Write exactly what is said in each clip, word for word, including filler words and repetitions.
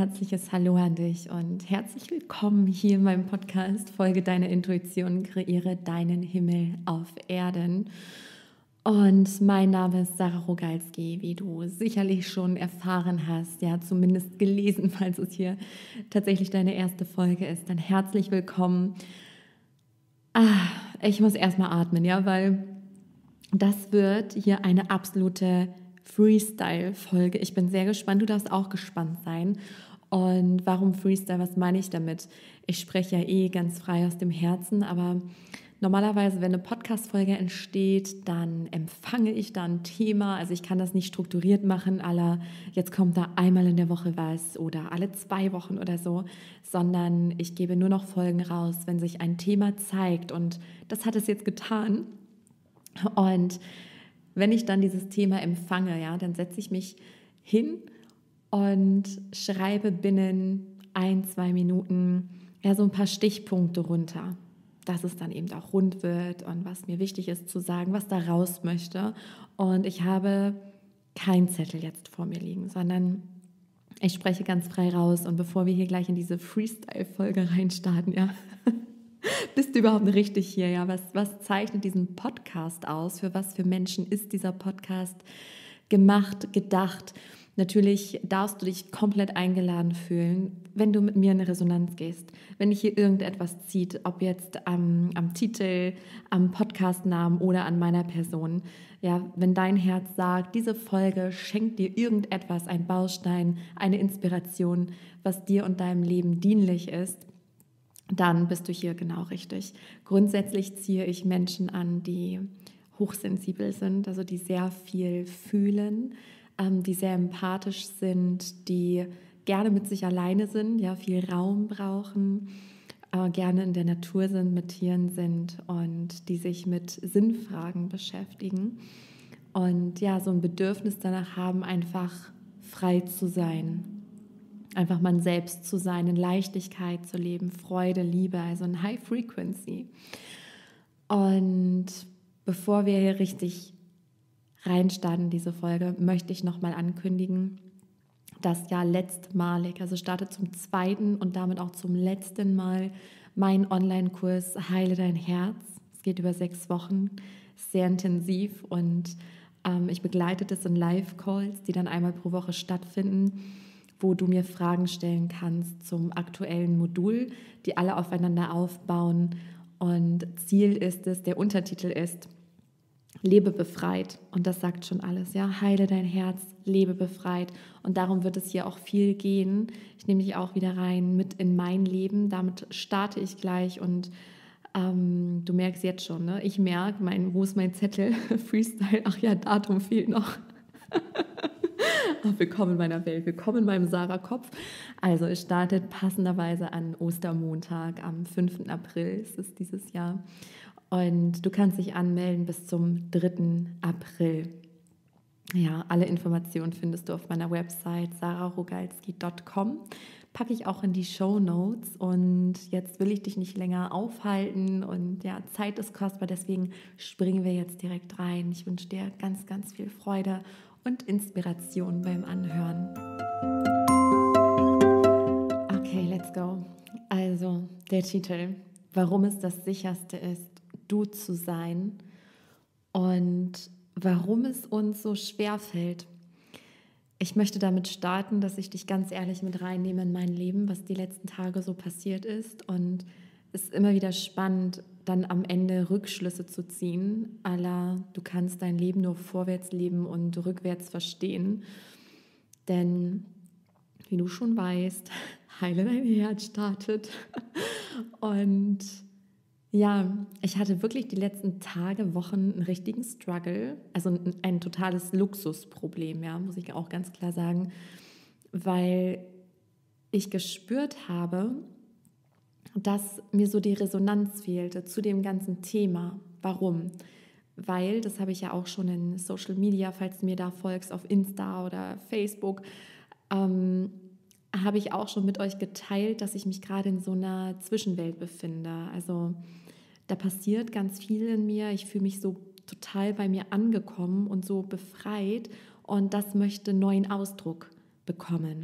herzliches Hallo an dich und herzlich willkommen hier in meinem Podcast Folge deiner Intuition, kreiere deinen Himmel auf Erden. Und mein Name ist Sarah Rogalski, wie du sicherlich schon erfahren hast, ja zumindest gelesen, falls es hier tatsächlich deine erste Folge ist, dann herzlich willkommen. Ah, ich muss erstmal atmen, ja, weil das wird hier eine absolute Freestyle-Folge. Ich bin sehr gespannt, du darfst auch gespannt sein. Und warum Freestyle, was meine ich damit? Ich spreche ja eh ganz frei aus dem Herzen, aber normalerweise, wenn eine Podcast-Folge entsteht, dann empfange ich da ein Thema. Also ich kann das nicht strukturiert machen, à la jetzt kommt da einmal in der Woche was oder alle zwei Wochen oder so, sondern ich gebe nur noch Folgen raus, wenn sich ein Thema zeigt. Und das hat es jetzt getan. Und wenn ich dann dieses Thema empfange, ja, dann setze ich mich hin und schreibe binnen ein, zwei Minuten ja, so ein paar Stichpunkte runter, dass es dann eben auch rund wird und was mir wichtig ist zu sagen, was da raus möchte. Und ich habe keinen Zettel jetzt vor mir liegen, sondern ich spreche ganz frei raus. Und bevor wir hier gleich in diese Freestyle-Folge reinstarten, ja, bist du überhaupt richtig hier? Ja, was, was zeichnet diesen Podcast aus? Für was für Menschen ist dieser Podcast gemacht, gedacht? Natürlich darfst du dich komplett eingeladen fühlen, wenn du mit mir in eine Resonanz gehst. Wenn dich hier irgendetwas zieht, ob jetzt am, am Titel, am Podcastnamen oder an meiner Person. Ja, wenn dein Herz sagt, diese Folge schenkt dir irgendetwas, ein Baustein, eine Inspiration, was dir und deinem Leben dienlich ist, dann bist du hier genau richtig. Grundsätzlich ziehe ich Menschen an, die hochsensibel sind, also die sehr viel fühlen, ähm, die sehr empathisch sind, die gerne mit sich alleine sind, ja, viel Raum brauchen, äh, gerne in der Natur sind, mit Tieren sind und die sich mit Sinnfragen beschäftigen und ja, so ein Bedürfnis danach haben, einfach frei zu sein. Einfach man selbst zu sein, in Leichtigkeit zu leben, Freude, Liebe, also in High Frequency. Und bevor wir hier richtig reinstarten in diese Folge, möchte ich nochmal ankündigen, dass ja letztmalig, also startet zum zweiten und damit auch zum letzten Mal mein Online-Kurs Heile dein Herz. Es geht über sechs Wochen, sehr intensiv und ähm, ich begleite das in Live-Calls, die dann einmal pro Woche stattfinden, wo du mir Fragen stellen kannst zum aktuellen Modul, die alle aufeinander aufbauen. Und Ziel ist es, der Untertitel ist, lebe befreit. Und das sagt schon alles, ja, heile dein Herz, lebe befreit. Und darum wird es hier auch viel gehen. Ich nehme dich auch wieder rein mit in mein Leben. Damit starte ich gleich und ähm, du merkst jetzt schon, ne? Ich merke, mein, wo ist mein Zettel? Freestyle, ach ja, Datum fehlt noch. Oh, willkommen in meiner Welt, willkommen in meinem Sarah-Kopf. Also es startet passenderweise an Ostermontag, am fünften April ist es dieses Jahr. Und du kannst dich anmelden bis zum dritten April. Ja, alle Informationen findest du auf meiner Website sarah rogalski punkt com. Packe ich auch in die Shownotes. Und jetzt will ich dich nicht länger aufhalten. Und ja, Zeit ist kostbar, deswegen springen wir jetzt direkt rein. Ich wünsche dir ganz, ganz viel Freude und Inspiration beim Anhören. Okay, let's go. Also, der Titel, warum es das Sicherste ist, du zu sein und warum es uns so schwer fällt. Ich möchte damit starten, dass ich dich ganz ehrlich mit reinnehme in mein Leben, was die letzten Tage so passiert ist. Und es ist immer wieder spannend, dann am Ende Rückschlüsse zu ziehen, à la, du kannst dein Leben nur vorwärts leben und rückwärts verstehen. Denn, wie du schon weißt, heile dein Herz startet. Und ja, ich hatte wirklich die letzten Tage, Wochen einen richtigen Struggle, also ein, ein totales Luxusproblem, ja, muss ich auch ganz klar sagen, weil ich gespürt habe, dass mir so die Resonanz fehlte zu dem ganzen Thema. Warum? Weil, das habe ich ja auch schon in Social Media, falls du mir da folgst, auf Insta oder Facebook, ähm, habe ich auch schon mit euch geteilt, dass ich mich gerade in so einer Zwischenwelt befinde. Also da passiert ganz viel in mir. Ich fühle mich so total bei mir angekommen und so befreit und das möchte neuen Ausdruck bekommen.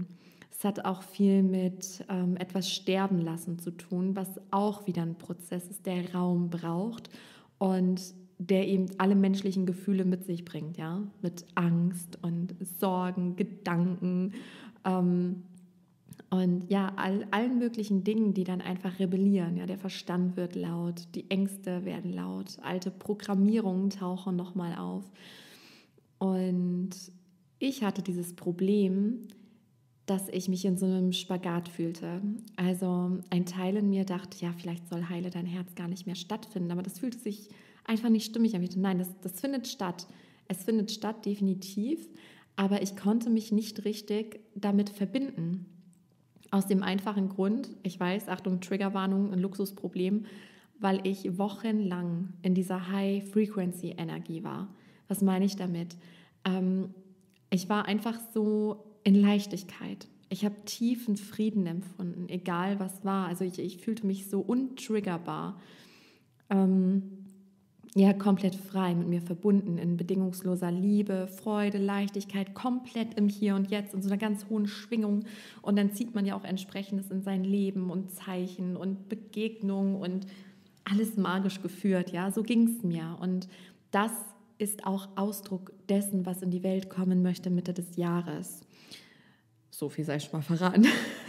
Es hat auch viel mit ähm, etwas sterben lassen zu tun, was auch wieder ein Prozess ist, der Raum braucht und der eben alle menschlichen Gefühle mit sich bringt, ja, mit Angst und Sorgen, Gedanken, ähm, und ja, all, allen möglichen Dingen, die dann einfach rebellieren. Ja, der Verstand wird laut, die Ängste werden laut, alte Programmierungen tauchen nochmal auf. Und ich hatte dieses Problem, dass ich mich in so einem Spagat fühlte. Also ein Teil in mir dachte, ja, vielleicht soll Heile dein Herz gar nicht mehr stattfinden, aber das fühlte sich einfach nicht stimmig an. Nein, das, das findet statt. Es findet statt, definitiv, aber ich konnte mich nicht richtig damit verbinden. Aus dem einfachen Grund, ich weiß, Achtung, Triggerwarnung, ein Luxusproblem, weil ich wochenlang in dieser High-Frequency-Energie war. Was meine ich damit? Ähm, ich war einfach so in Leichtigkeit. Ich habe tiefen Frieden empfunden, egal was war. Also ich, ich fühlte mich so untriggerbar. Ähm, ja, komplett frei, mit mir verbunden, in bedingungsloser Liebe, Freude, Leichtigkeit, komplett im Hier und Jetzt, in so einer ganz hohen Schwingung. Und dann zieht man ja auch entsprechendes in sein Leben und Zeichen und Begegnungen und alles magisch geführt, ja, so ging es mir. Und das ist auch Ausdruck dessen, was in die Welt kommen möchte Mitte des Jahres. So viel sei schon mal verraten.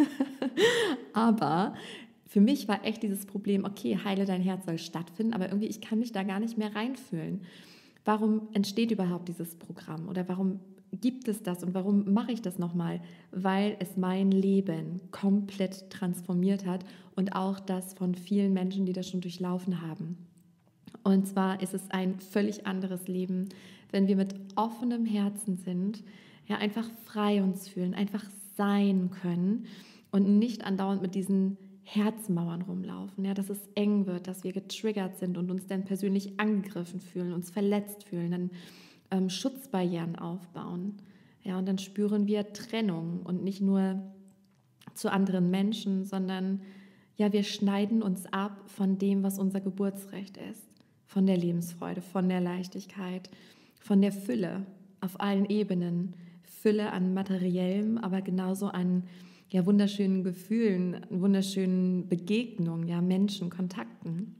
Aber für mich war echt dieses Problem, okay, Heile dein Herz soll stattfinden, aber irgendwie, ich kann mich da gar nicht mehr reinfühlen. Warum entsteht überhaupt dieses Programm oder warum gibt es das und warum mache ich das nochmal? Weil es mein Leben komplett transformiert hat und auch das von vielen Menschen, die das schon durchlaufen haben. Und zwar ist es ein völlig anderes Leben, wenn wir mit offenem Herzen sind, ja, einfach frei uns fühlen, einfach sein können und nicht andauernd mit diesen Herzmauern rumlaufen, ja, dass es eng wird, dass wir getriggert sind und uns dann persönlich angegriffen fühlen, uns verletzt fühlen, dann ähm, Schutzbarrieren aufbauen. Ja, und dann spüren wir Trennung und nicht nur zu anderen Menschen, sondern ja, wir schneiden uns ab von dem, was unser Geburtsrecht ist, von der Lebensfreude, von der Leichtigkeit, von der Fülle auf allen Ebenen, Fülle an materiellem, aber genauso an ja, wunderschönen Gefühlen, wunderschönen Begegnungen, ja, Menschen, Kontakten.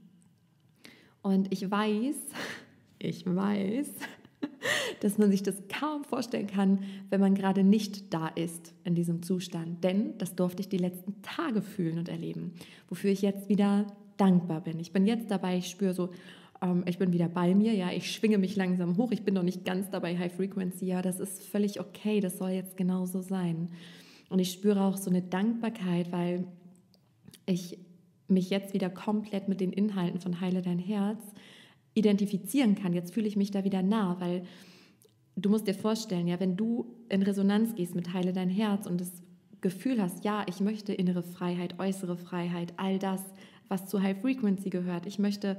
Und ich weiß, ich weiß, dass man sich das kaum vorstellen kann, wenn man gerade nicht da ist in diesem Zustand. Denn das durfte ich die letzten Tage fühlen und erleben, wofür ich jetzt wieder dankbar bin. Ich bin jetzt dabei, ich spüre so, ähm, ich bin wieder bei mir, ja, ich schwinge mich langsam hoch, ich bin noch nicht ganz dabei High Frequency, ja, das ist völlig okay, das soll jetzt genauso sein. Und ich spüre auch so eine Dankbarkeit, weil ich mich jetzt wieder komplett mit den Inhalten von Heile dein Herz identifizieren kann. Jetzt fühle ich mich da wieder nah, weil du musst dir vorstellen, ja, wenn du in Resonanz gehst mit Heile dein Herz und das Gefühl hast, ja, ich möchte innere Freiheit, äußere Freiheit, all das, was zu High Frequency gehört. Ich möchte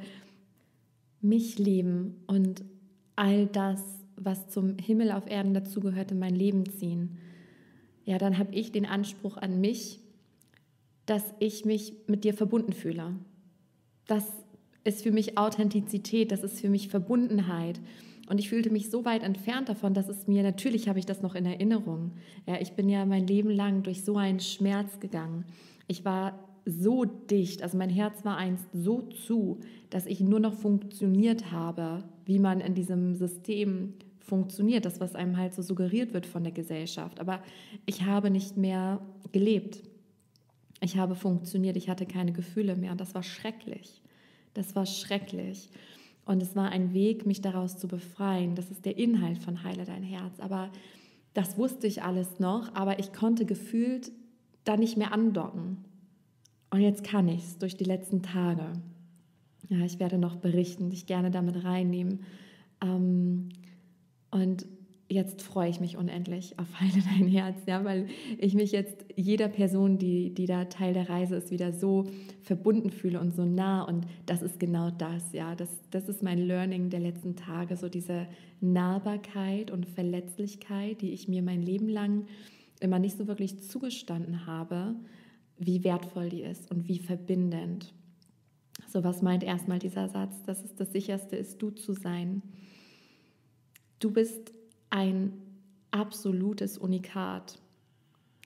mich leben und all das, was zum Himmel auf Erden dazugehört, in mein Leben ziehen. Ja, dann habe ich den Anspruch an mich, dass ich mich mit dir verbunden fühle. Das ist für mich Authentizität, das ist für mich Verbundenheit. Und ich fühlte mich so weit entfernt davon, dass es mir, natürlich habe ich das noch in Erinnerung. Ja, ich bin ja mein Leben lang durch so einen Schmerz gegangen. Ich war so dicht, also mein Herz war einst so zu, dass ich nur noch funktioniert habe, wie man in diesem System funktioniert, das, was einem halt so suggeriert wird von der Gesellschaft. Aber ich habe nicht mehr gelebt. Ich habe funktioniert, ich hatte keine Gefühle mehr und das war schrecklich. Das war schrecklich. Und es war ein Weg, mich daraus zu befreien. Das ist der Inhalt von Heile dein Herz. Aber das wusste ich alles noch, aber ich konnte gefühlt da nicht mehr andocken. Und jetzt kann ich es durch die letzten Tage. Ja, ich werde noch berichten, dich gerne damit reinnehmen. Ähm, und jetzt freue ich mich unendlich auf Heile dein Herz, ja, weil ich mich jetzt jeder Person, die, die da Teil der Reise ist, wieder so verbunden fühle und so nah. Und das ist genau das, ja. Das, das ist mein Learning der letzten Tage, so diese Nahbarkeit und Verletzlichkeit, die ich mir mein Leben lang immer nicht so wirklich zugestanden habe, wie wertvoll die ist und wie verbindend. So, was meint erstmal dieser Satz, dass es das Sicherste ist, du zu sein. Du bist ein absolutes Unikat,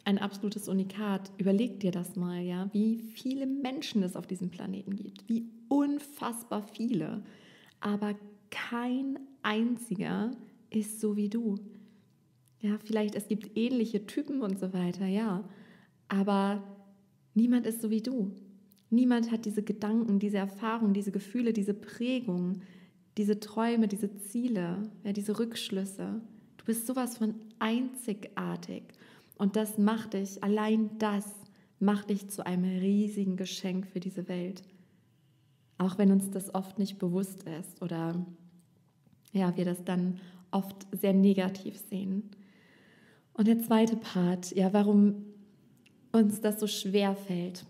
ein absolutes Unikat. Überleg dir das mal, ja, wie viele Menschen es auf diesem Planeten gibt, wie unfassbar viele, aber kein einziger ist so wie du. Ja, vielleicht es gibt ähnliche Typen und so weiter, ja, aber niemand ist so wie du. Niemand hat diese Gedanken, diese Erfahrungen, diese Gefühle, diese Prägung, diese Träume, diese Ziele, ja, diese Rückschlüsse. Du bist sowas von einzigartig. Und das macht dich, allein das macht dich zu einem riesigen Geschenk für diese Welt. Auch wenn uns das oft nicht bewusst ist oder ja, wir das dann oft sehr negativ sehen. Und der zweite Part, ja, warum uns das so schwer fällt.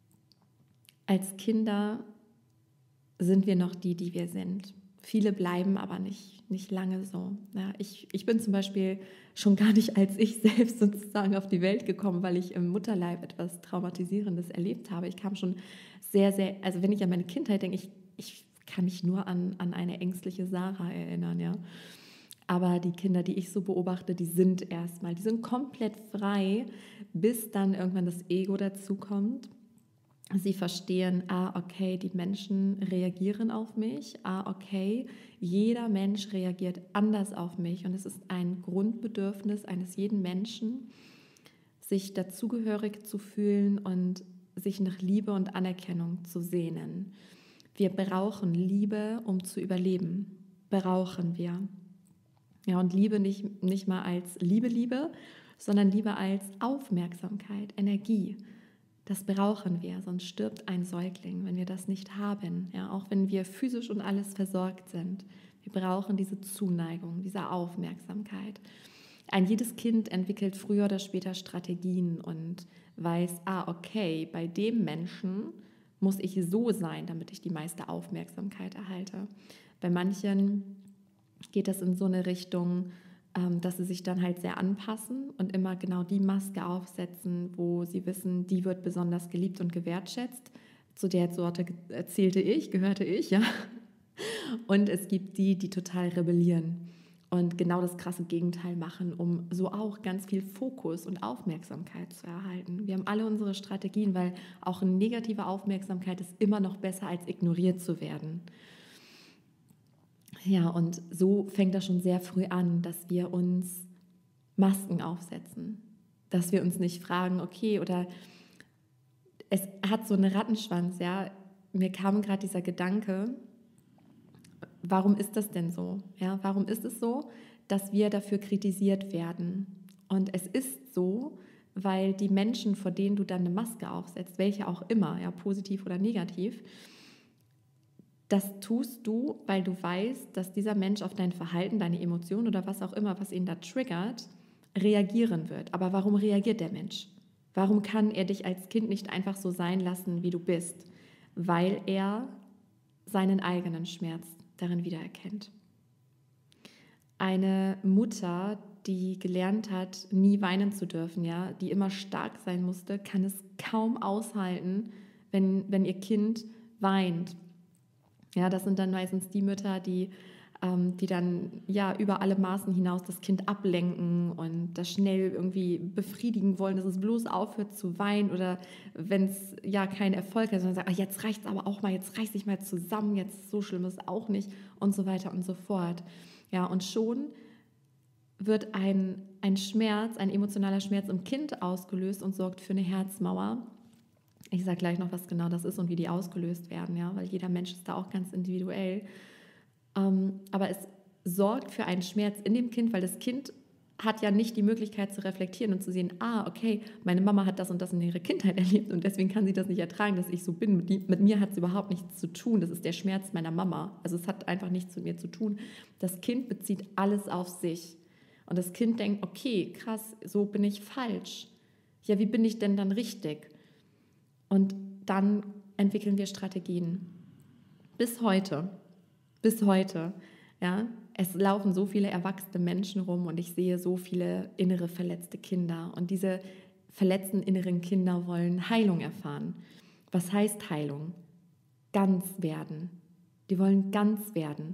Als Kinder sind wir noch die, die wir sind. Viele bleiben aber nicht, nicht lange so. Ja, ich, ich bin zum Beispiel schon gar nicht als ich selbst sozusagen auf die Welt gekommen, weil ich im Mutterleib etwas Traumatisierendes erlebt habe. Ich kam schon sehr, sehr, also wenn ich an meine Kindheit denke, ich, ich kann mich nur an, an eine ängstliche Sarah erinnern, ja. Aber die Kinder, die ich so beobachte, die sind erstmal, die sind komplett frei, bis dann irgendwann das Ego dazukommt. Sie verstehen, ah, okay, die Menschen reagieren auf mich, ah, okay, jeder Mensch reagiert anders auf mich und es ist ein Grundbedürfnis eines jeden Menschen, sich dazugehörig zu fühlen und sich nach Liebe und Anerkennung zu sehnen. Wir brauchen Liebe, um zu überleben. Brauchen wir. Ja, und Liebe nicht, nicht mal als Liebe, Liebe, sondern Liebe als Aufmerksamkeit, Energie. Das brauchen wir, sonst stirbt ein Säugling, wenn wir das nicht haben. Ja, auch wenn wir physisch und alles versorgt sind. Wir brauchen diese Zuneigung, diese Aufmerksamkeit. Ein jedes Kind entwickelt früher oder später Strategien und weiß, ah, okay, bei dem Menschen muss ich so sein, damit ich die meiste Aufmerksamkeit erhalte. Bei manchen geht das in so eine Richtung, dass sie sich dann halt sehr anpassen und immer genau die Maske aufsetzen, wo sie wissen, die wird besonders geliebt und gewertschätzt. Zu der Sorte zählte ich, gehörte ich, ja. Und es gibt die, die total rebellieren und genau das krasse Gegenteil machen, um so auch ganz viel Fokus und Aufmerksamkeit zu erhalten. Wir haben alle unsere Strategien, weil auch eine negative Aufmerksamkeit ist immer noch besser, als ignoriert zu werden. Ja, und so fängt das schon sehr früh an, dass wir uns Masken aufsetzen, dass wir uns nicht fragen, okay, oder es hat so einen Rattenschwanz, ja. Mir kam gerade dieser Gedanke, warum ist das denn so? Ja, warum ist es so, dass wir dafür kritisiert werden? Und es ist so, weil die Menschen, vor denen du dann eine Maske aufsetzt, welche auch immer, ja, positiv oder negativ, das tust du, weil du weißt, dass dieser Mensch auf dein Verhalten, deine Emotionen oder was auch immer, was ihn da triggert, reagieren wird. Aber warum reagiert der Mensch? Warum kann er dich als Kind nicht einfach so sein lassen, wie du bist? Weil er seinen eigenen Schmerz darin wiedererkennt. Eine Mutter, die gelernt hat, nie weinen zu dürfen, ja, die immer stark sein musste, kann es kaum aushalten, wenn, wenn ihr Kind weint. Ja, das sind dann meistens die Mütter, die, ähm, die dann ja über alle Maßen hinaus das Kind ablenken und das schnell irgendwie befriedigen wollen, dass es bloß aufhört zu weinen oder wenn es ja keinen Erfolg hat, sondern sagt, ach, jetzt reicht es aber auch mal, jetzt reiß dich mal zusammen, jetzt so schlimm ist es auch nicht und so weiter und so fort. Ja, und schon wird ein, ein Schmerz, ein emotionaler Schmerz im Kind ausgelöst und sorgt für eine Herzmauer. Ich sage gleich noch, was genau das ist und wie die ausgelöst werden, ja, weil jeder Mensch ist da auch ganz individuell. Ähm, aber es sorgt für einen Schmerz in dem Kind, weil das Kind hat ja nicht die Möglichkeit zu reflektieren und zu sehen, ah, okay, meine Mama hat das und das in ihrer Kindheit erlebt und deswegen kann sie das nicht ertragen, dass ich so bin. Mit, die, mit mir hat es überhaupt nichts zu tun. Das ist der Schmerz meiner Mama. Also es hat einfach nichts mit mir zu tun. Das Kind bezieht alles auf sich. Und das Kind denkt, okay, krass, so bin ich falsch. Ja, wie bin ich denn dann richtig? Und dann entwickeln wir Strategien. Bis heute, bis heute, ja, es laufen so viele erwachsene Menschen rum und ich sehe so viele innere verletzte Kinder. Und diese verletzten inneren Kinder wollen Heilung erfahren. Was heißt Heilung? Ganz werden. Die wollen ganz werden.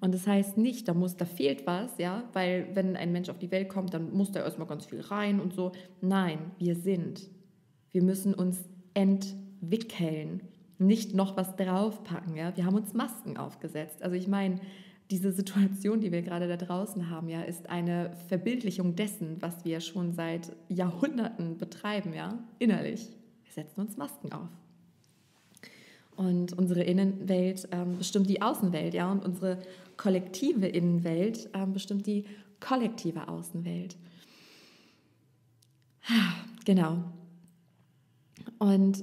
Und das heißt nicht, da muss, da fehlt was, ja, weil wenn ein Mensch auf die Welt kommt, dann muss da erstmal ganz viel rein und so. Nein, wir sind. Wir müssen uns entwickeln, nicht noch was draufpacken, ja. Wir haben uns Masken aufgesetzt. Also ich meine, diese Situation, die wir gerade da draußen haben, ja, ist eine Verbildlichung dessen, was wir schon seit Jahrhunderten betreiben, ja, innerlich. Wir setzen uns Masken auf. Und unsere Innenwelt ähm, bestimmt die Außenwelt, ja, und unsere kollektive Innenwelt ähm, bestimmt die kollektive Außenwelt. Genau. Und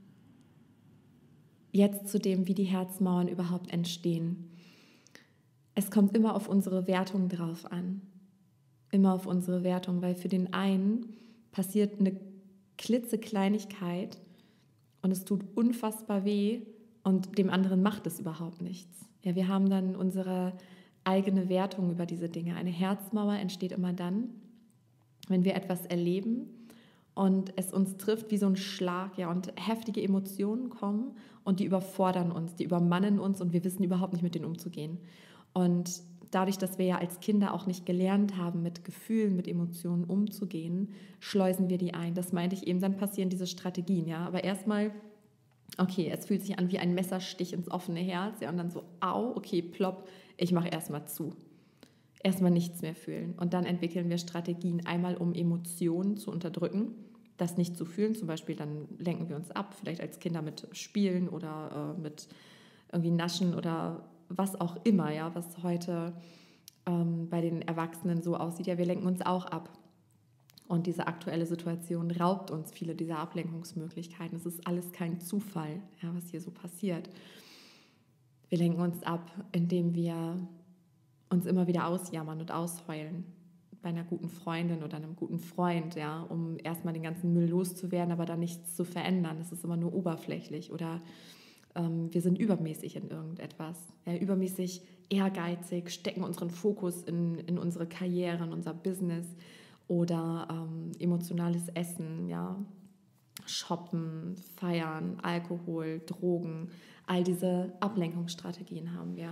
jetzt zu dem, wie die Herzmauern überhaupt entstehen. Es kommt immer auf unsere Wertung drauf an. Immer auf unsere Wertung, weil für den einen passiert eine klitzekleinigkeit und es tut unfassbar weh und dem anderen macht es überhaupt nichts. Ja, wir haben dann unsere eigene Wertung über diese Dinge. Eine Herzmauer entsteht immer dann, wenn wir etwas erleben und es uns trifft wie so ein Schlag, ja, und heftige Emotionen kommen und die überfordern uns, die übermannen uns und wir wissen überhaupt nicht, mit denen umzugehen. Und dadurch, dass wir ja als Kinder auch nicht gelernt haben, mit Gefühlen, mit Emotionen umzugehen, schleusen wir die ein. Das meinte ich eben, dann passieren diese Strategien, ja. Aber erstmal, okay, es fühlt sich an wie ein Messerstich ins offene Herz, ja, und dann so, au, okay, plopp, ich mache erstmal zu. Erstmal nichts mehr fühlen. Und dann entwickeln wir Strategien, einmal um Emotionen zu unterdrücken, das nicht zu fühlen. Zum Beispiel dann lenken wir uns ab, vielleicht als Kinder mit Spielen oder äh, mit irgendwie Naschen oder was auch immer, ja, was heute ähm, bei den Erwachsenen so aussieht. Ja, wir lenken uns auch ab. Und diese aktuelle Situation raubt uns viele dieser Ablenkungsmöglichkeiten. Es ist alles kein Zufall, ja, was hier so passiert. Wir lenken uns ab, indem wir uns immer wieder ausjammern und ausheulen bei einer guten Freundin oder einem guten Freund, ja, um erstmal den ganzen Müll loszuwerden, aber dann nichts zu verändern. Es ist immer nur oberflächlich oder ähm, wir sind übermäßig in irgendetwas, ja, übermäßig ehrgeizig, stecken unseren Fokus in, in unsere Karriere, in unser Business oder ähm, emotionales Essen, ja, Shoppen, Feiern, Alkohol, Drogen, all diese Ablenkungsstrategien haben wir.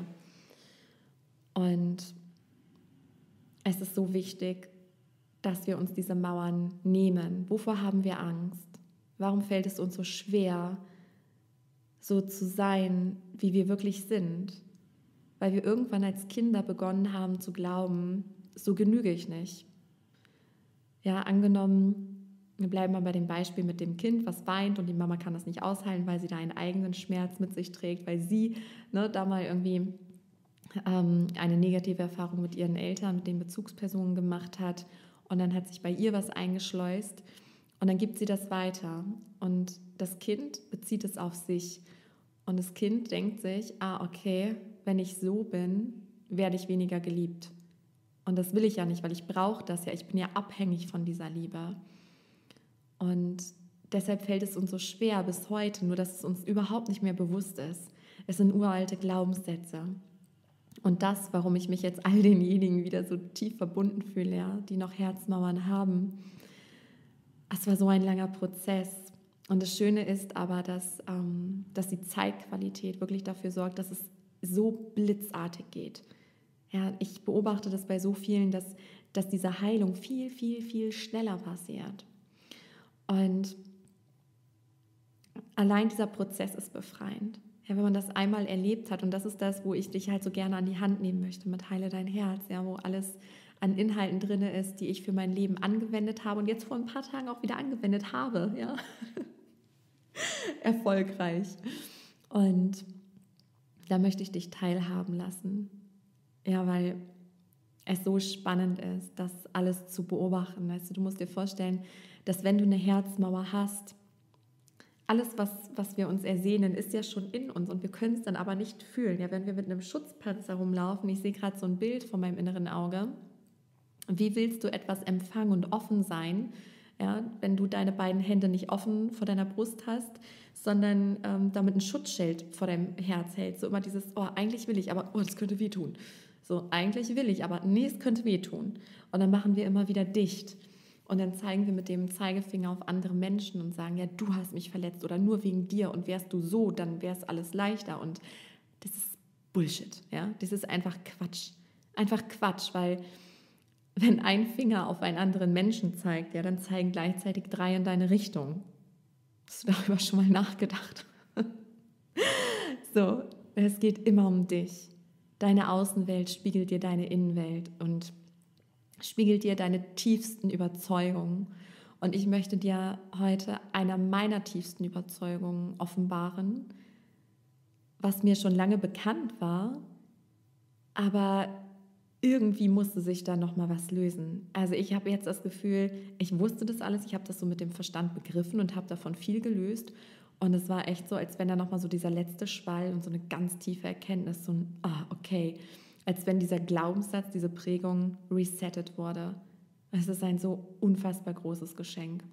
Und es ist so wichtig, dass wir uns diese Mauern nehmen. Wovor haben wir Angst? Warum fällt es uns so schwer, so zu sein, wie wir wirklich sind? Weil wir irgendwann als Kinder begonnen haben zu glauben, so genüge ich nicht. Ja, angenommen, wir bleiben mal bei dem Beispiel mit dem Kind, was weint und die Mama kann das nicht aushalten, weil sie da einen eigenen Schmerz mit sich trägt, weil sie ne, da mal irgendwie ähm, eine negative Erfahrung mit ihren Eltern, mit den Bezugspersonen gemacht hat und dann hat sich bei ihr was eingeschleust und dann gibt sie das weiter und das Kind bezieht es auf sich und das Kind denkt sich, ah okay, wenn ich so bin, werde ich weniger geliebt. Und das will ich ja nicht, weil ich brauche das ja. Ich bin ja abhängig von dieser Liebe. Und deshalb fällt es uns so schwer bis heute, nur dass es uns überhaupt nicht mehr bewusst ist. Es sind uralte Glaubenssätze. Und das, warum ich mich jetzt all denjenigen wieder so tief verbunden fühle, ja, die noch Herzmauern haben. Es war so ein langer Prozess. Und das Schöne ist aber, dass, ähm, dass die Zeitqualität wirklich dafür sorgt, dass es so blitzartig geht. Ja, ich beobachte das bei so vielen, dass, dass diese Heilung viel, viel, viel schneller passiert. Und allein dieser Prozess ist befreiend. Ja, wenn man das einmal erlebt hat, und das ist das, wo ich dich halt so gerne an die Hand nehmen möchte mit Heile dein Herz, ja, wo alles an Inhalten drin ist, die ich für mein Leben angewendet habe und jetzt vor ein paar Tagen auch wieder angewendet habe, ja, erfolgreich. Und da möchte ich dich teilhaben lassen. Ja, weil es so spannend ist, das alles zu beobachten. Weißt du, du musst dir vorstellen, dass wenn du eine Herzmauer hast, alles, was, was wir uns ersehnen, ist ja schon in uns und wir können es dann aber nicht fühlen. Ja, wenn wir mit einem Schutzpanzer rumlaufen, ich sehe gerade so ein Bild vor meinem inneren Auge, wie willst du etwas empfangen und offen sein, ja, wenn du deine beiden Hände nicht offen vor deiner Brust hast, sondern ähm, damit ein Schutzschild vor deinem Herz hältst. So immer dieses, oh, eigentlich will ich, aber oh, das könnte wehtun. So, eigentlich will ich, aber nee, es könnte wehtun. Und dann machen wir immer wieder dicht. Und dann zeigen wir mit dem Zeigefinger auf andere Menschen und sagen, ja, du hast mich verletzt oder nur wegen dir und wärst du so, dann wäre es alles leichter. Und das ist Bullshit. Ja? Das ist einfach Quatsch. Einfach Quatsch, weil wenn ein Finger auf einen anderen Menschen zeigt, ja, dann zeigen gleichzeitig drei in deine Richtung. Hast du darüber schon mal nachgedacht? So, es geht immer um dich. Deine Außenwelt spiegelt dir deine Innenwelt und spiegelt dir deine tiefsten Überzeugungen. Und ich möchte dir heute einer meiner tiefsten Überzeugungen offenbaren, was mir schon lange bekannt war, aber irgendwie musste sich da noch mal was lösen. Also ich habe jetzt das Gefühl, ich wusste das alles, ich habe das so mit dem Verstand begriffen und habe davon viel gelöst. Und es war echt so, als wenn da noch mal so dieser letzte Schwall und so eine ganz tiefe Erkenntnis, so ein, ah, okay, als wenn dieser Glaubenssatz, diese Prägung resettet wurde. Es ist ein so unfassbar großes Geschenk.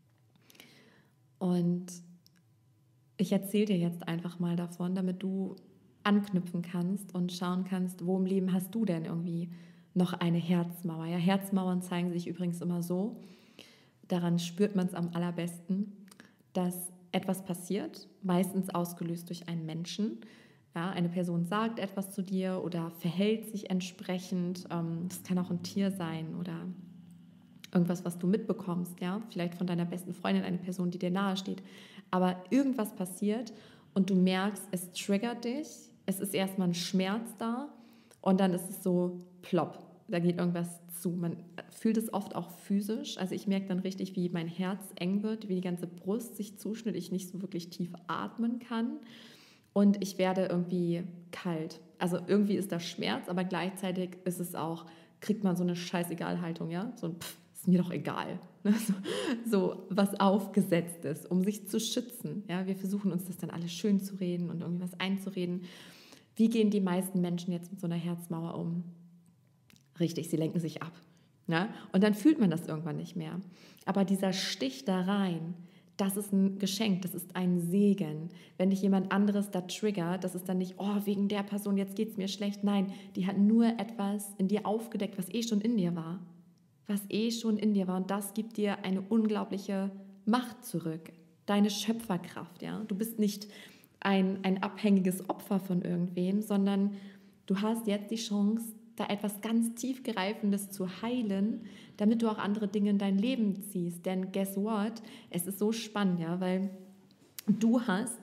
Und ich erzähle dir jetzt einfach mal davon, damit du anknüpfen kannst und schauen kannst, wo im Leben hast du denn irgendwie noch eine Herzmauer. Ja, Herzmauern zeigen sich übrigens immer so, daran spürt man es am allerbesten, dass etwas passiert, meistens ausgelöst durch einen Menschen. Ja, eine Person sagt etwas zu dir oder verhält sich entsprechend. Das kann auch ein Tier sein oder irgendwas, was du mitbekommst, ja, vielleicht von deiner besten Freundin, eine Person, die dir nahe steht. Aber irgendwas passiert und du merkst, es triggert dich. Es ist erstmal ein Schmerz da und dann ist es so plopp. Da geht irgendwas zu. Man fühlt es oft auch physisch. Also ich merke dann richtig, wie mein Herz eng wird, wie die ganze Brust sich zuschnürt, ich nicht so wirklich tief atmen kann und ich werde irgendwie kalt. Also irgendwie ist da Schmerz, aber gleichzeitig ist es auch, kriegt man so eine Scheißegal-Haltung, ja, so ein Pff, ist mir doch egal. So, so was Aufgesetztes, um sich zu schützen. Ja, wir versuchen uns das dann alles schön zu reden und irgendwie was einzureden. Wie gehen die meisten Menschen jetzt mit so einer Herzmauer um? Richtig, sie lenken sich ab. Ja? Und dann fühlt man das irgendwann nicht mehr. Aber dieser Stich da rein, das ist ein Geschenk, das ist ein Segen. Wenn dich jemand anderes da triggert, das ist dann nicht, oh, wegen der Person, jetzt geht es mir schlecht. Nein, die hat nur etwas in dir aufgedeckt, was eh schon in dir war. Was eh schon in dir war. Und das gibt dir eine unglaubliche Macht zurück. Deine Schöpferkraft. Ja? Du bist nicht ein, ein abhängiges Opfer von irgendwem, sondern du hast jetzt die Chance, da etwas ganz tiefgreifendes zu heilen, damit du auch andere Dinge in dein Leben ziehst. Denn guess what? Es ist so spannend, ja, weil du hast,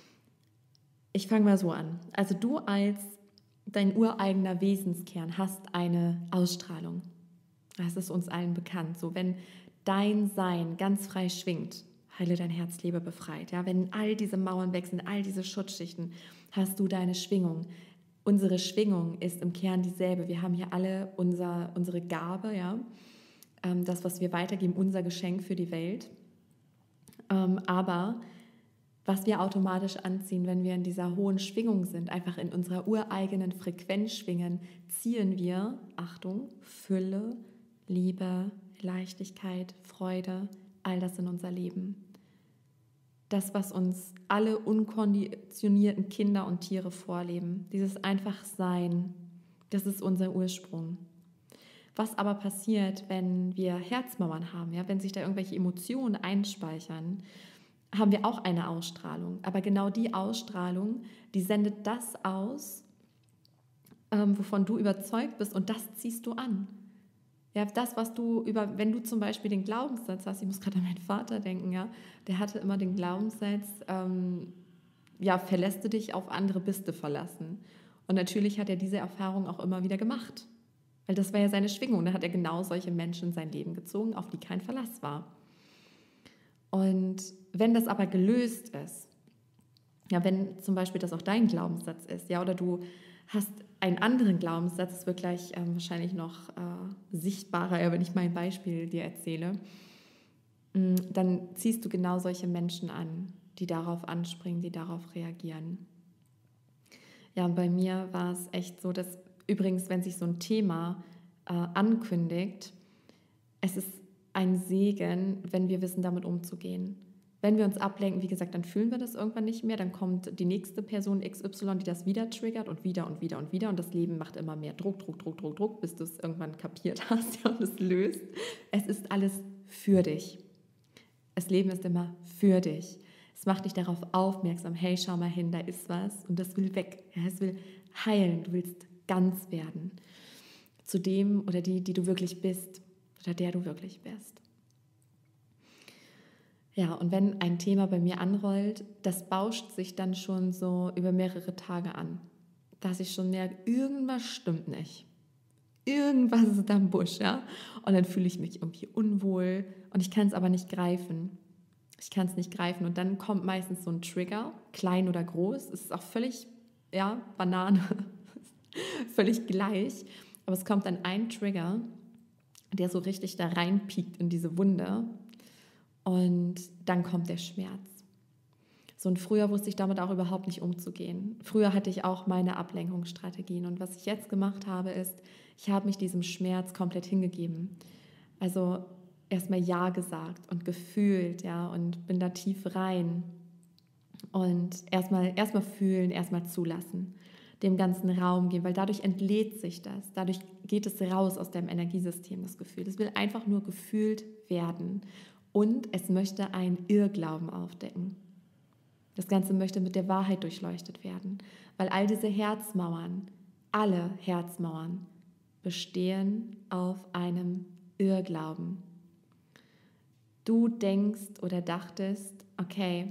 ich fange mal so an, also du als dein ureigener Wesenskern hast eine Ausstrahlung. Das ist uns allen bekannt. So, wenn dein Sein ganz frei schwingt, heile dein Herz, lebe befreit. Ja, wenn all diese Mauern weg sind, all diese Schutzschichten, hast du deine Schwingung. Unsere Schwingung ist im Kern dieselbe. Wir haben hier alle unser, unsere Gabe, ja, das, was wir weitergeben, unser Geschenk für die Welt. Aber was wir automatisch anziehen, wenn wir in dieser hohen Schwingung sind, einfach in unserer ureigenen Frequenz schwingen, ziehen wir, Achtung, Fülle, Liebe, Leichtigkeit, Freude, all das in unser Leben. Das, was uns alle unkonditionierten Kinder und Tiere vorleben, dieses Einfachsein, das ist unser Ursprung. Was aber passiert, wenn wir Herzmauern haben, ja, wenn sich da irgendwelche Emotionen einspeichern, haben wir auch eine Ausstrahlung. Aber genau die Ausstrahlung, die sendet das aus, ähm, wovon du überzeugt bist, und das ziehst du an. Ja, das, was du über, wenn du zum Beispiel den Glaubenssatz hast, ich muss gerade an meinen Vater denken, ja, der hatte immer den Glaubenssatz, ähm, ja, verlässt du dich auf andere, bist du verlassen. Und natürlich hat er diese Erfahrung auch immer wieder gemacht, weil das war ja seine Schwingung. Da hat er genau solche Menschen in sein Leben gezogen, auf die kein Verlass war. Und wenn das aber gelöst ist, ja, wenn zum Beispiel das auch dein Glaubenssatz ist, ja, oder du hast einen anderen Glaubenssatz, das wird gleich ähm, wahrscheinlich noch äh, sichtbarer, ja, wenn ich mein Beispiel dir erzähle, mh, dann ziehst du genau solche Menschen an, die darauf anspringen, die darauf reagieren. Ja, und bei mir war es echt so, dass übrigens, wenn sich so ein Thema äh, ankündigt, es ist ein Segen, wenn wir wissen, damit umzugehen. Wenn wir uns ablenken, wie gesagt, dann fühlen wir das irgendwann nicht mehr, dann kommt die nächste Person X Y, die das wieder triggert und wieder und wieder und wieder, und das Leben macht immer mehr Druck, Druck, Druck, Druck, Druck, bis du es irgendwann kapiert hast, ja, und es löst. Es ist alles für dich. Das Leben ist immer für dich. Es macht dich darauf aufmerksam, hey, schau mal hin, da ist was und das will weg. Ja, es will heilen, du willst ganz werden. Zu dem oder die, die du wirklich bist oder der du wirklich bist. Ja, und wenn ein Thema bei mir anrollt, das bauscht sich dann schon so über mehrere Tage an, dass ich schon merke, irgendwas stimmt nicht. Irgendwas ist am Busch, ja. Und dann fühle ich mich irgendwie unwohl und ich kann es aber nicht greifen. Ich kann es nicht greifen und dann kommt meistens so ein Trigger, klein oder groß. Es ist auch völlig, ja, Banane, völlig gleich. Aber es kommt dann ein Trigger, der so richtig da reinpiekt in diese Wunde und dann kommt der Schmerz. So, und früher wusste ich damit auch überhaupt nicht umzugehen. Früher hatte ich auch meine Ablenkungsstrategien und was ich jetzt gemacht habe, ist, ich habe mich diesem Schmerz komplett hingegeben. Also erstmal Ja gesagt und gefühlt, ja, und bin da tief rein und erstmal erstmal fühlen, erstmal zulassen, dem ganzen Raum geben, weil dadurch entlädt sich das, dadurch geht es raus aus deinem Energiesystem, das Gefühl. Es will einfach nur gefühlt werden und es möchte einen Irrglauben aufdecken. Das Ganze möchte mit der Wahrheit durchleuchtet werden, weil all diese Herzmauern, alle Herzmauern bestehen auf einem Irrglauben. Du denkst oder dachtest, okay,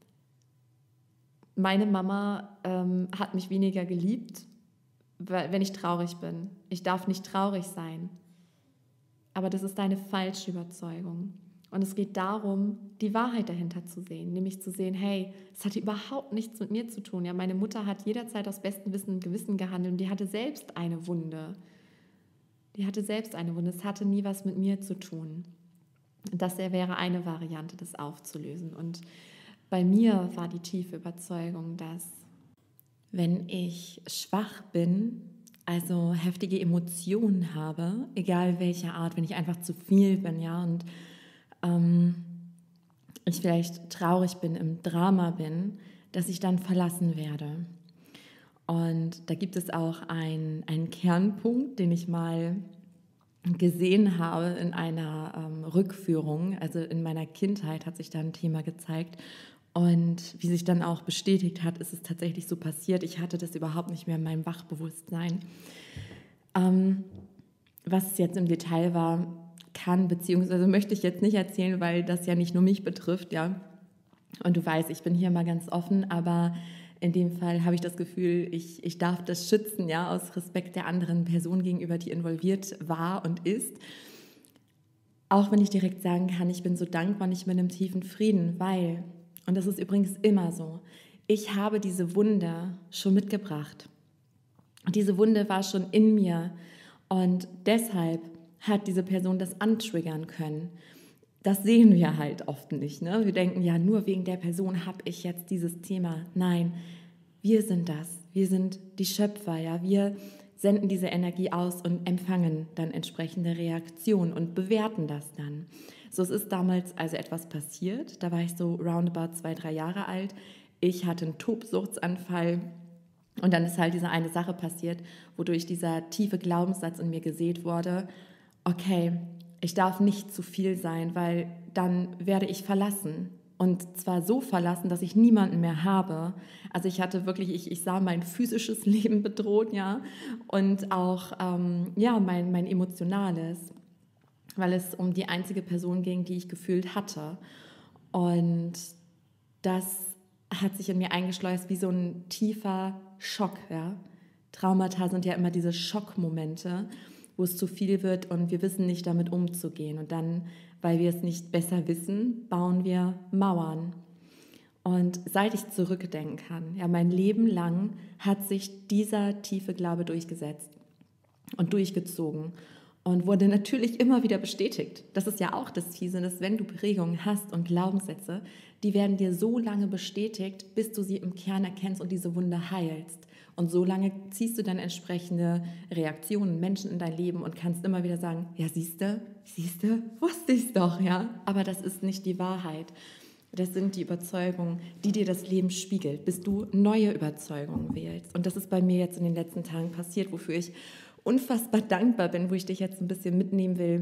meine Mama ähm, hat mich weniger geliebt, wenn ich traurig bin. Ich darf nicht traurig sein. Aber das ist deine falsche Überzeugung. Und es geht darum, die Wahrheit dahinter zu sehen, nämlich zu sehen, hey, es hatte überhaupt nichts mit mir zu tun. Ja, meine Mutter hat jederzeit aus bestem Wissen und Gewissen gehandelt und die hatte selbst eine Wunde. Die hatte selbst eine Wunde. Es hatte nie was mit mir zu tun. Das wäre eine Variante, das aufzulösen. Und bei mir war die tiefe Überzeugung, dass wenn ich schwach bin, also heftige Emotionen habe, egal welcher Art, wenn ich einfach zu viel bin, ja, und ähm, ich vielleicht traurig bin, im Drama bin, dass ich dann verlassen werde. Und da gibt es auch ein, einen Kernpunkt, den ich mal gesehen habe in einer ähm, Rückführung. Also in meiner Kindheit hat sich da ein Thema gezeigt. Und wie sich dann auch bestätigt hat, ist es tatsächlich so passiert. Ich hatte das überhaupt nicht mehr in meinem Wachbewusstsein. Ähm, was es jetzt im Detail war, kann, beziehungsweise möchte ich jetzt nicht erzählen, weil das ja nicht nur mich betrifft, ja. Und du weißt, ich bin hier mal ganz offen, aber in dem Fall habe ich das Gefühl, ich, ich darf das schützen, ja, aus Respekt der anderen Person gegenüber, die involviert war und ist. Auch wenn ich direkt sagen kann, ich bin so dankbar und ich bin im tiefen Frieden, weil, und das ist übrigens immer so, ich habe diese Wunde schon mitgebracht. Und diese Wunde war schon in mir und deshalb hat diese Person das antriggern können. Das sehen wir halt oft nicht. Ne? Wir denken, ja, nur wegen der Person habe ich jetzt dieses Thema. Nein, wir sind das. Wir sind die Schöpfer. Ja? Wir senden diese Energie aus und empfangen dann entsprechende Reaktionen und bewerten das dann. So, es ist damals also etwas passiert. Da war ich so roundabout zwei, drei Jahre alt. Ich hatte einen Tobsuchtsanfall. Und dann ist halt diese eine Sache passiert, wodurch dieser tiefe Glaubenssatz in mir gesät wurde, okay, ich darf nicht zu viel sein, weil dann werde ich verlassen. Und zwar so verlassen, dass ich niemanden mehr habe. Also ich hatte wirklich, ich, ich sah mein physisches Leben bedroht, ja, und auch ähm, ja, mein, mein emotionales, weil es um die einzige Person ging, die ich gefühlt hatte. Und das hat sich in mir eingeschleust wie so ein tiefer Schock. Ja? Traumata sind ja immer diese Schockmomente, wo es zu viel wird und wir wissen nicht, damit umzugehen. Und dann, weil wir es nicht besser wissen, bauen wir Mauern. Und seit ich zurückdenken kann, ja, mein Leben lang hat sich dieser tiefe Glaube durchgesetzt und durchgezogen und wurde natürlich immer wieder bestätigt. Das ist ja auch das Fiese, dass wenn du Prägungen hast und Glaubenssätze, die werden dir so lange bestätigt, bis du sie im Kern erkennst und diese Wunde heilst. Und so lange ziehst du dann entsprechende Reaktionen, Menschen in dein Leben und kannst immer wieder sagen, ja, siehste, siehste, wusste ich's doch, ja. Aber das ist nicht die Wahrheit. Das sind die Überzeugungen, die dir das Leben spiegelt, bis du neue Überzeugungen wählst. Und das ist bei mir jetzt in den letzten Tagen passiert, wofür ich unfassbar dankbar bin, wo ich dich jetzt ein bisschen mitnehmen will,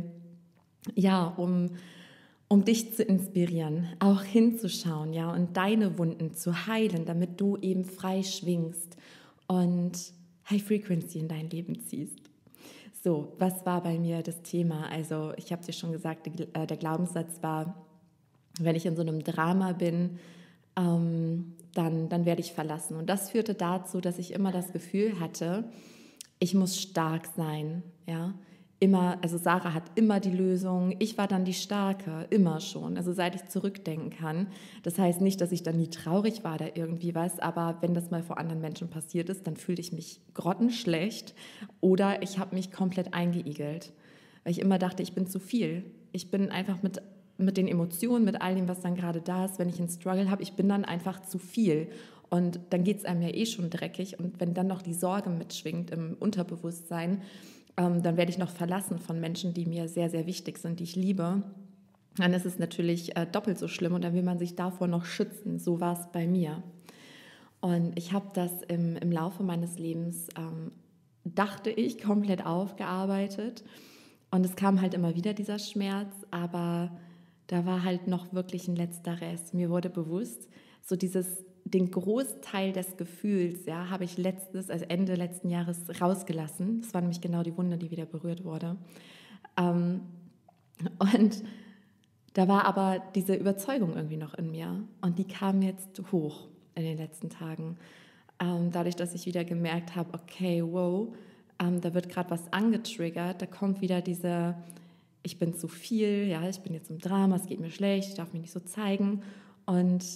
ja, um, um dich zu inspirieren, auch hinzuschauen, ja, und deine Wunden zu heilen, damit du eben frei schwingst und High Frequency in dein Leben ziehst. So, was war bei mir das Thema? Also ich habe dir schon gesagt, der Glaubenssatz war, wenn ich in so einem Drama bin, ähm, dann, dann werde ich verlassen. Und das führte dazu, dass ich immer das Gefühl hatte, ich muss stark sein, ja. Immer, also Sarah hat immer die Lösung, ich war dann die Starke, immer schon, also seit ich zurückdenken kann. Das heißt nicht, dass ich dann nie traurig war oder irgendwie was, aber wenn das mal vor anderen Menschen passiert ist, dann fühlte ich mich grottenschlecht oder ich habe mich komplett eingeigelt, weil ich immer dachte, ich bin zu viel. Ich bin einfach mit, mit den Emotionen, mit all dem, was dann gerade da ist, wenn ich einen Struggle habe, ich bin dann einfach zu viel. Und dann geht es einem ja eh schon dreckig und wenn dann noch die Sorge mitschwingt im Unterbewusstsein, ähm, dann werde ich noch verlassen von Menschen, die mir sehr, sehr wichtig sind, die ich liebe, dann ist es natürlich äh, doppelt so schlimm und dann will man sich davor noch schützen. So war es bei mir. Und ich habe das im, im Laufe meines Lebens, ähm, dachte ich, komplett aufgearbeitet und es kam halt immer wieder dieser Schmerz, aber da war halt noch wirklich ein letzter Rest. Mir wurde bewusst, so dieses den Großteil des Gefühls, ja, habe ich letztes, also Ende letzten Jahres rausgelassen. Das war nämlich genau die Wunde, die wieder berührt wurde. Ähm, und da war aber diese Überzeugung irgendwie noch in mir. Und die kam jetzt hoch in den letzten Tagen. Ähm, dadurch, dass ich wieder gemerkt habe, okay, wow, ähm, da wird gerade was angetriggert, da kommt wieder diese, ich bin zu viel, ja, ich bin jetzt im Drama, es geht mir schlecht, ich darf mich nicht so zeigen. Und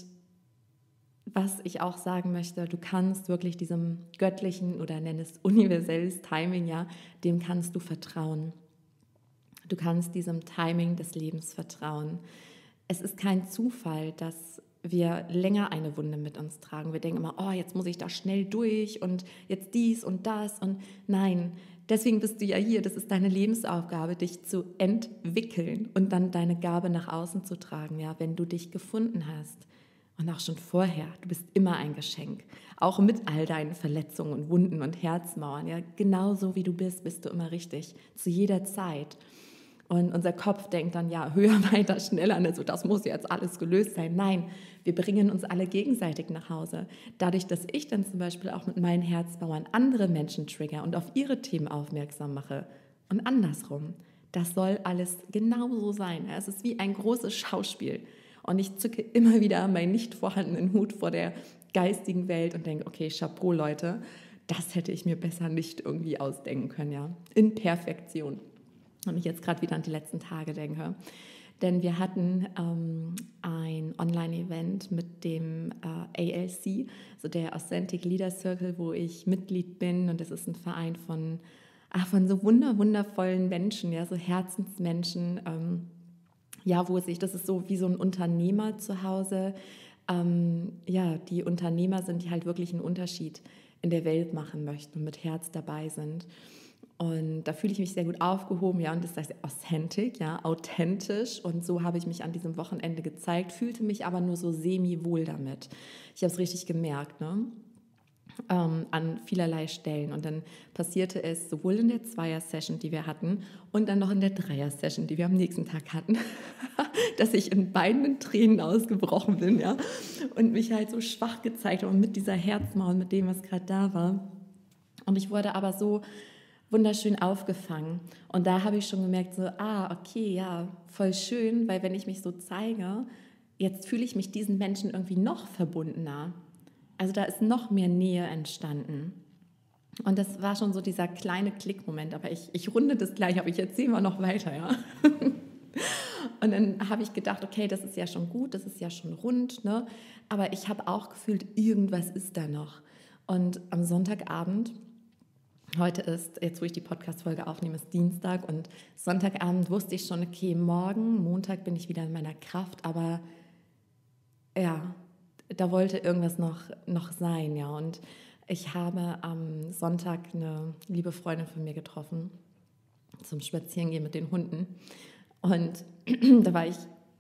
was ich auch sagen möchte, du kannst wirklich diesem göttlichen oder nenn es universelles Timing, ja, dem kannst du vertrauen. Du kannst diesem Timing des Lebens vertrauen. Es ist kein Zufall, dass wir länger eine Wunde mit uns tragen. Wir denken immer, oh, jetzt muss ich da schnell durch und jetzt dies und das und nein. Deswegen bist du ja hier. Das ist deine Lebensaufgabe, dich zu entwickeln und dann deine Gabe nach außen zu tragen, ja, wenn du dich gefunden hast. Und auch schon vorher, du bist immer ein Geschenk. Auch mit all deinen Verletzungen und Wunden und Herzmauern. Ja, genauso wie du bist, bist du immer richtig. Zu jeder Zeit. Und unser Kopf denkt dann, ja, höher, weiter, schneller. Also das muss jetzt alles gelöst sein. Nein, wir bringen uns alle gegenseitig nach Hause. Dadurch, dass ich dann zum Beispiel auch mit meinen Herzmauern andere Menschen trigger und auf ihre Themen aufmerksam mache. Und andersrum. Das soll alles genauso sein. Es ist wie ein großes Schauspiel. Und ich zücke immer wieder meinen nicht vorhandenen Hut vor der geistigen Welt und denke, okay, Chapeau, Leute, das hätte ich mir besser nicht irgendwie ausdenken können, ja, in Perfektion. Und ich jetzt gerade wieder an die letzten Tage denke. Denn wir hatten ähm, ein Online-Event mit dem äh, A L C, also der Authentic Leader Circle, wo ich Mitglied bin. Und das ist ein Verein von, ach, von so wunder, wundervollen Menschen, ja, so Herzensmenschen, ähm, ja, wo sich, das ist so wie so ein Unternehmer zu Hause. Ähm, ja, die Unternehmer sind, die halt wirklich einen Unterschied in der Welt machen möchten und mit Herz dabei sind. Und da fühle ich mich sehr gut aufgehoben, ja, und das heißt authentic, ja, authentisch. Und so habe ich mich an diesem Wochenende gezeigt, fühlte mich aber nur so semi-wohl damit. Ich habe es richtig gemerkt, ne? Ähm, an vielerlei Stellen. Und dann passierte es sowohl in der Zweier-Session, die wir hatten, und dann noch in der Dreier-Session, die wir am nächsten Tag hatten, dass ich in beiden Tränen ausgebrochen bin, ja, und mich halt so schwach gezeigt habe und mit dieser Herzmauer, mit dem, was gerade da war. Und ich wurde aber so wunderschön aufgefangen. Und da habe ich schon gemerkt, so, ah, okay, ja, voll schön, weil wenn ich mich so zeige, jetzt fühle ich mich diesen Menschen irgendwie noch verbundener. Also da ist noch mehr Nähe entstanden. Und das war schon so dieser kleine Klickmoment, aber ich, ich runde das gleich, aber ich erzähle mal noch weiter, ja. Und dann habe ich gedacht, okay, das ist ja schon gut, das ist ja schon rund, ne? Aber ich habe auch gefühlt, irgendwas ist da noch. Und am Sonntagabend, heute ist, jetzt wo ich die Podcast-Folge aufnehme, ist Dienstag und Sonntagabend wusste ich schon, okay, morgen, Montag bin ich wieder in meiner Kraft, aber ja, da wollte irgendwas noch, noch sein, ja. Und ich habe am Sonntag eine liebe Freundin von mir getroffen zum Spazierengehen mit den Hunden. Und da war ich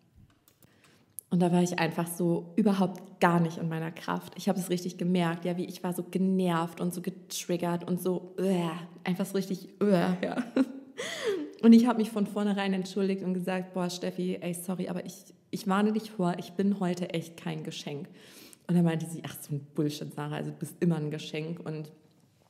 und da war ich einfach so überhaupt gar nicht in meiner Kraft. Ich habe es richtig gemerkt, ja, wie ich war so genervt und so getriggert und so uh, einfach so richtig uh, ja. Und ich habe mich von vornherein entschuldigt und gesagt, boah, Steffi, ey, sorry, aber ich, ich warne dich vor, ich bin heute echt kein Geschenk. Und dann meinte sie, ach, so ein Bullshit, Sarah, also du bist immer ein Geschenk. Und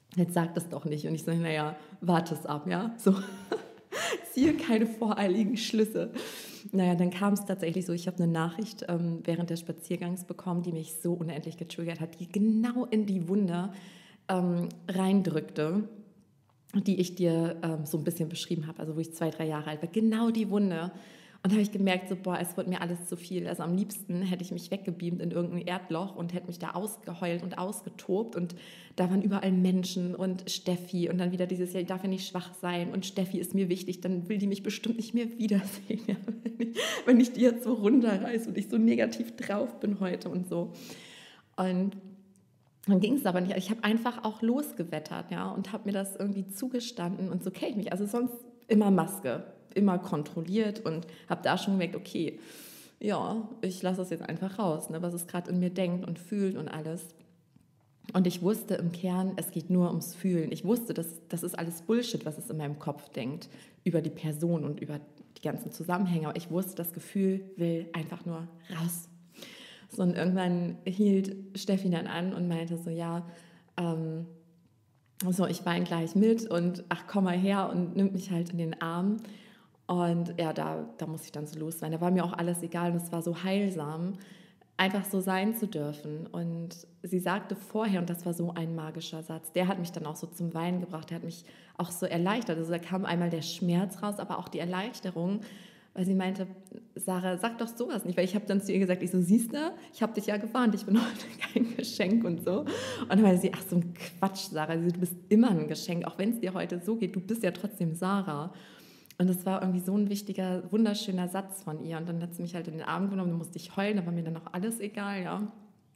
jetzt sag das doch nicht. Und ich sage, naja, warte es ab, ja, so. Ziehe keine voreiligen Schlüsse. Naja, dann kam es tatsächlich so, ich habe eine Nachricht ähm, während des Spaziergangs bekommen, die mich so unendlich getriggert hat, die genau in die Wunde ähm, reindrückte, die ich dir ähm, so ein bisschen beschrieben habe, also wo ich zwei, drei Jahre alt war, genau die Wunde. Und da habe ich gemerkt, so, boah, es wird mir alles zu viel. Also am liebsten hätte ich mich weggebeamt in irgendein Erdloch und hätte mich da ausgeheult und ausgetobt. Und da waren überall Menschen und Steffi und dann wieder dieses, ja, ich darf ja nicht schwach sein und Steffi ist mir wichtig, dann will die mich bestimmt nicht mehr wiedersehen, ja, wenn, ich, wenn ich die jetzt so runterreiße und ich so negativ drauf bin heute und so. Und dann ging es aber nicht. Ich habe einfach auch losgewettert, ja, und habe mir das irgendwie zugestanden und so kenne ich mich. Also sonst immer Maske, immer kontrolliert und habe da schon gemerkt, okay, ja, ich lasse das jetzt einfach raus, ne, was es gerade in mir denkt und fühlt und alles. Und ich wusste im Kern, es geht nur ums Fühlen. Ich wusste, das, das ist alles Bullshit, was es in meinem Kopf denkt, über die Person und über die ganzen Zusammenhänge. Aber ich wusste, das Gefühl will einfach nur raus. So, und irgendwann hielt Steffi dann an und meinte so, ja, ähm, so, ich weine gleich mit und ach, komm mal her und nimmt mich halt in den Arm. Und ja, da, da muss ich dann so losweinen. Da war mir auch alles egal und es war so heilsam, einfach so sein zu dürfen. Und sie sagte vorher, und das war so ein magischer Satz, der hat mich dann auch so zum Weinen gebracht, der hat mich auch so erleichtert. Also da kam einmal der Schmerz raus, aber auch die Erleichterung, weil sie meinte, Sarah, sag doch sowas nicht, weil ich habe dann zu ihr gesagt, ich so, siehst du, ich habe dich ja gewarnt, ich bin heute kein Geschenk und so. Und dann meinte sie, ach so ein Quatsch, Sarah, du bist immer ein Geschenk, auch wenn es dir heute so geht, du bist ja trotzdem Sarah. Und das war irgendwie so ein wichtiger, wunderschöner Satz von ihr. Und dann hat sie mich halt in den Arm genommen, dann musste ich heulen, da war mir dann auch alles egal, ja.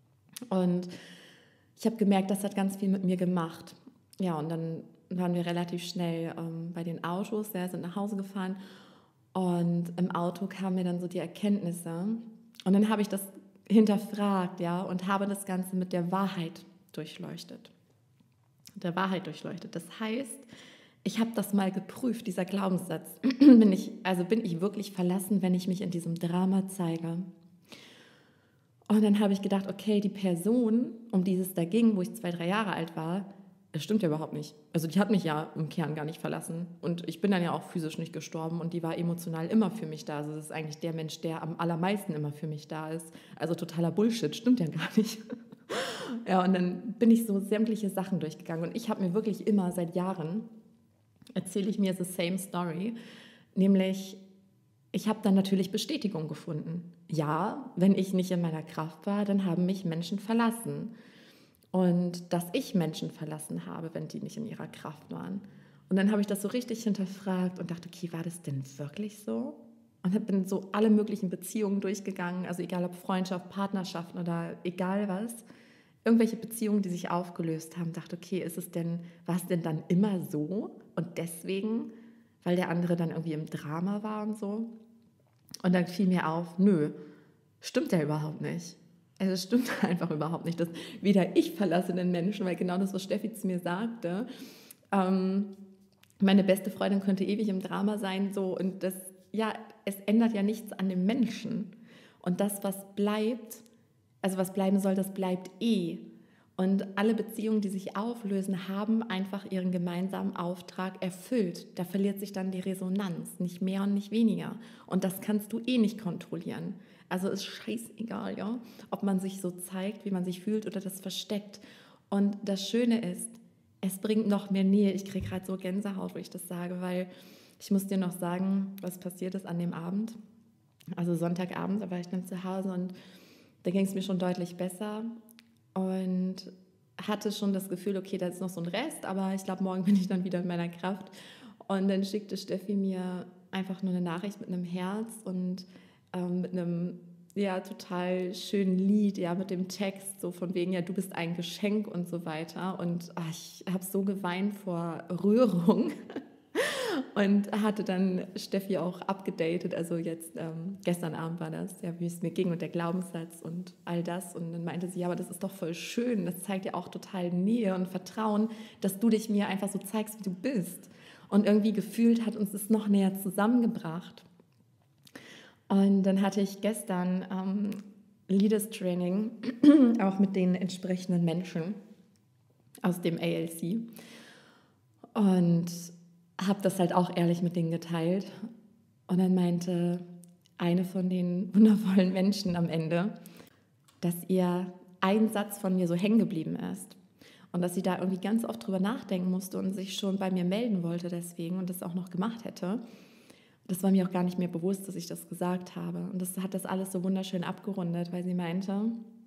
Und ich habe gemerkt, das hat ganz viel mit mir gemacht. Ja, und dann waren wir relativ schnell ähm, bei den Autos, ja, sind nach Hause gefahren. Und im Auto kamen mir dann so die Erkenntnisse. Und dann habe ich das hinterfragt, ja, und habe das Ganze mit der Wahrheit durchleuchtet. Der Wahrheit durchleuchtet. Das heißt, ich habe das mal geprüft, dieser Glaubenssatz. bin ich, also bin ich wirklich verlassen, wenn ich mich in diesem Drama zeige? Und dann habe ich gedacht, okay, die Person, um die es da ging, wo ich zwei, drei Jahre alt war, das stimmt ja überhaupt nicht. Also die hat mich ja im Kern gar nicht verlassen. Und ich bin dann ja auch physisch nicht gestorben und die war emotional immer für mich da. Also das ist eigentlich der Mensch, der am allermeisten immer für mich da ist. Also totaler Bullshit, stimmt ja gar nicht. Ja, und dann bin ich so sämtliche Sachen durchgegangen. Und ich habe mir wirklich immer seit Jahren, erzähle ich mir the same story, nämlich ich habe dann natürlich Bestätigung gefunden. Ja, wenn ich nicht in meiner Kraft war, dann haben mich Menschen verlassen. Und dass ich Menschen verlassen habe, wenn die nicht in ihrer Kraft waren. Und dann habe ich das so richtig hinterfragt und dachte, okay, war das denn wirklich so? Und bin so alle möglichen Beziehungen durchgegangen, also egal ob Freundschaft, Partnerschaften oder egal was, irgendwelche Beziehungen, die sich aufgelöst haben, dachte, okay, ist es denn, war es denn dann immer so? Und deswegen, weil der andere dann irgendwie im Drama war und so. Und dann fiel mir auf, nö, stimmt ja überhaupt nicht. Also es stimmt einfach überhaupt nicht, dass weder ich verlasse den Menschen, weil genau das, was Steffi zu mir sagte, ähm, meine beste Freundin könnte ewig im Drama sein, so, und das, ja, es ändert ja nichts an dem Menschen. Und das, was bleibt, also was bleiben soll, das bleibt eh. Und alle Beziehungen, die sich auflösen, haben einfach ihren gemeinsamen Auftrag erfüllt. Da verliert sich dann die Resonanz, nicht mehr und nicht weniger. Und das kannst du eh nicht kontrollieren. Also ist scheißegal, ja, ob man sich so zeigt, wie man sich fühlt oder das versteckt. Und das Schöne ist, es bringt noch mehr Nähe. Ich kriege gerade so Gänsehaut, wo ich das sage, weil ich muss dir noch sagen, was passiert ist an dem Abend. Also Sonntagabend, da war ich dann zu Hause und da ging es mir schon deutlich besser und hatte schon das Gefühl, okay, da ist noch so ein Rest, aber ich glaube, morgen bin ich dann wieder in meiner Kraft. Und dann schickte Steffi mir einfach nur eine Nachricht mit einem Herz und ähm, mit einem, ja, total schönen Lied, ja, mit dem Text, so von wegen, ja, du bist ein Geschenk und so weiter. Und ach, ich habe so geweint vor Rührung. Und hatte dann Steffi auch abgedatet, also jetzt ähm, gestern Abend war das, ja, wie es mir ging und der Glaubenssatz und all das. Und dann meinte sie, ja, aber das ist doch voll schön, das zeigt ja auch total Nähe und Vertrauen, dass du dich mir einfach so zeigst, wie du bist. Und irgendwie gefühlt hat uns das noch näher zusammengebracht. Und dann hatte ich gestern ähm, Leaders Training, auch mit den entsprechenden Menschen. aus dem A L C. Und habe das halt auch ehrlich mit denen geteilt. Und dann meinte eine von den wundervollen Menschen am Ende, dass ihr ein Satz von mir so hängen geblieben ist. Und dass sie da irgendwie ganz oft drüber nachdenken musste und sich schon bei mir melden wollte deswegen und das auch noch gemacht hätte. Das war mir auch gar nicht mehr bewusst, dass ich das gesagt habe. Und das hat das alles so wunderschön abgerundet, weil sie meinte,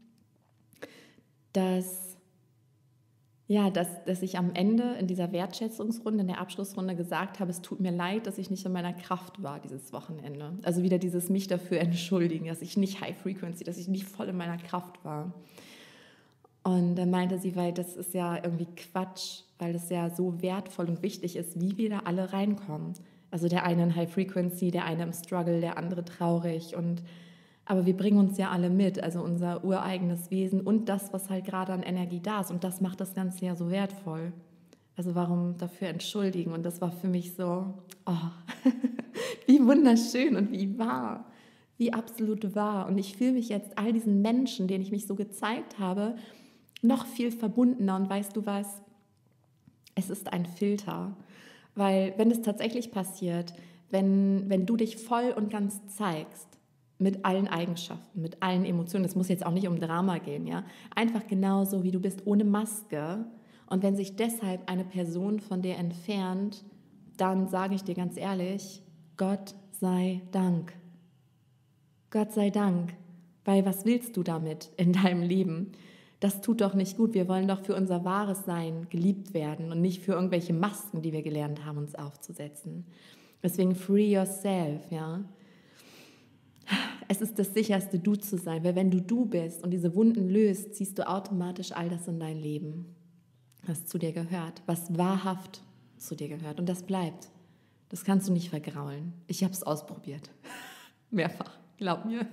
dass, ja, dass, dass ich am Ende in dieser Wertschätzungsrunde, in der Abschlussrunde gesagt habe, es tut mir leid, dass ich nicht in meiner Kraft war dieses Wochenende. Also wieder dieses mich dafür entschuldigen, dass ich nicht High Frequency, dass ich nicht voll in meiner Kraft war. Und dann meinte sie, weil das ist ja irgendwie Quatsch, weil es ja so wertvoll und wichtig ist, wie wir da alle reinkommen. Also der eine in High Frequency, der eine im Struggle, der andere traurig. Und, aber wir bringen uns ja alle mit, also unser ureigenes Wesen und das, was halt gerade an Energie da ist. Und das macht das Ganze ja so wertvoll. Also warum dafür entschuldigen? Und das war für mich so, oh, wie wunderschön und wie wahr, wie absolut wahr. Und ich fühle mich jetzt all diesen Menschen, denen ich mich so gezeigt habe, noch viel verbundener. Und weißt du was? Es ist ein Filter. Weil wenn es tatsächlich passiert, wenn, wenn du dich voll und ganz zeigst, mit allen Eigenschaften, mit allen Emotionen, es muss jetzt auch nicht um Drama gehen, ja, einfach genauso, wie du bist, ohne Maske. Und wenn sich deshalb eine Person von dir entfernt, dann sage ich dir ganz ehrlich, Gott sei Dank. Gott sei Dank. Weil was willst du damit in deinem Leben? Das tut doch nicht gut. Wir wollen doch für unser wahres Sein geliebt werden und nicht für irgendwelche Masken, die wir gelernt haben, uns aufzusetzen. Deswegen free yourself, ja. Es ist das sicherste, du zu sein, weil wenn du du bist und diese Wunden löst, ziehst du automatisch all das in dein Leben, was zu dir gehört, was wahrhaft zu dir gehört. Und das bleibt. Das kannst du nicht vergraulen. Ich habe es ausprobiert. Mehrfach, glaub mir.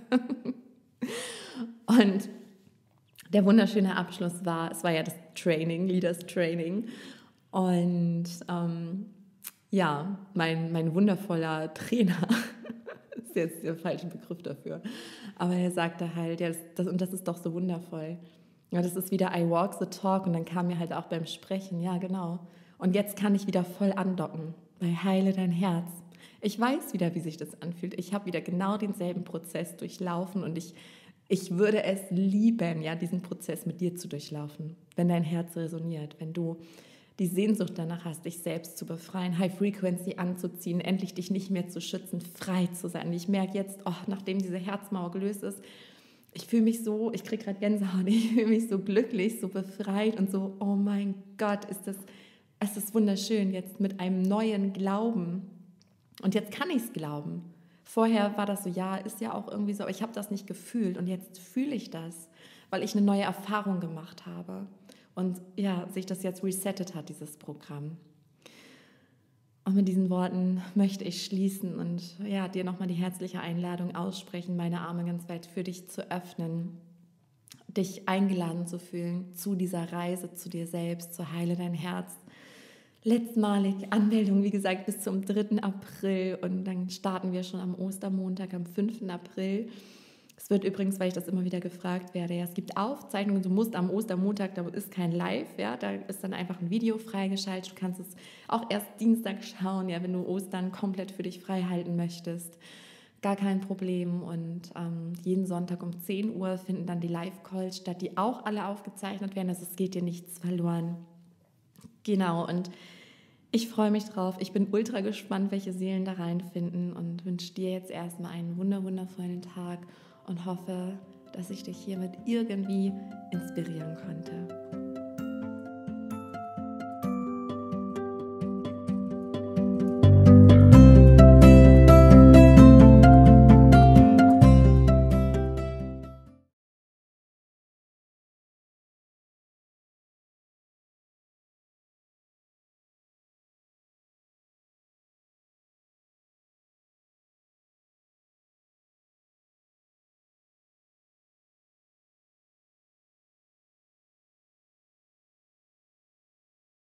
Und der wunderschöne Abschluss war, es war ja das Training, Leaders Training. Und ähm, ja, mein, mein wundervoller Trainer, das ist jetzt der falsche Begriff dafür, aber er sagte halt, ja, das, das, und das ist doch so wundervoll. Ja, das ist wieder I walk the talk und dann kam mir halt auch beim Sprechen, ja genau. Und jetzt kann ich wieder voll andocken, weil heile dein Herz. Ich weiß wieder, wie sich das anfühlt. Ich habe wieder genau denselben Prozess durchlaufen und ich Ich würde es lieben, ja, diesen Prozess mit dir zu durchlaufen, wenn dein Herz resoniert, wenn du die Sehnsucht danach hast, dich selbst zu befreien, High Frequency anzuziehen, endlich dich nicht mehr zu schützen, frei zu sein. Ich merke jetzt, oh, nachdem diese Herzmauer gelöst ist, ich fühle mich so, ich kriege gerade Gänsehaut, ich fühle mich so glücklich, so befreit und so, oh mein Gott, ist das, es ist wunderschön, jetzt mit einem neuen Glauben. Und jetzt kann ich es glauben. Vorher war das so, ja, ist ja auch irgendwie so, aber ich habe das nicht gefühlt und jetzt fühle ich das, weil ich eine neue Erfahrung gemacht habe und ja, sich das jetzt resettet hat, dieses Programm. Und mit diesen Worten möchte ich schließen und ja, dir nochmal die herzliche Einladung aussprechen, meine Arme ganz weit für dich zu öffnen, dich eingeladen zu fühlen zu dieser Reise zu dir selbst, zu Heile dein Herz. Letztmalig Anmeldung, wie gesagt, bis zum dritten April und dann starten wir schon am Ostermontag, am fünften April. Es wird übrigens, weil ich das immer wieder gefragt werde, ja, es gibt Aufzeichnungen, du musst am Ostermontag, da ist kein Live, ja, da ist dann einfach ein Video freigeschaltet, du kannst es auch erst Dienstag schauen, ja, wenn du Ostern komplett für dich frei halten möchtest. Gar kein Problem und ähm, jeden Sonntag um zehn Uhr finden dann die Live-Calls statt, die auch alle aufgezeichnet werden, also es geht dir nichts verloren. Genau, und ich freue mich drauf. Ich bin ultra gespannt, welche Seelen da reinfinden und wünsche dir jetzt erstmal einen wunder wundervollen Tag und hoffe, dass ich dich hiermit irgendwie inspirieren konnte.